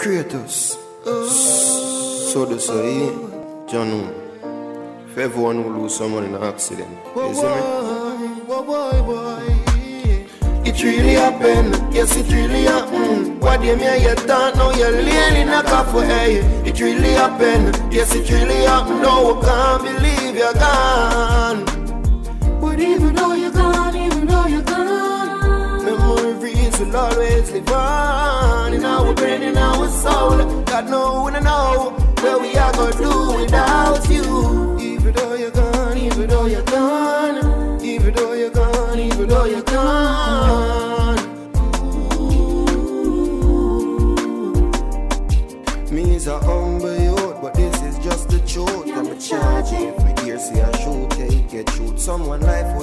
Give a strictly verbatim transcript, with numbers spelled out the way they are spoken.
Kratos. So the say, John, if everyone will lose someone in an accident, you see me? Boy, boy, boy. It really happened, yes it really happened. What do you mean you don't know you're laying in a coffee, hey? It really happened, yes it really happened. No, I can't believe you're gone. But even though you're gone, even though you're gone, memories will always live on in our brain, in our soul. God know we don't know where we are gonna do without you. Even though you're gone, even though you're gone, even though you're gone, even though you're gone. Me is a humble youth, but this is just the truth. I'm a charge if we hear see a shoot, take it shoot. Someone life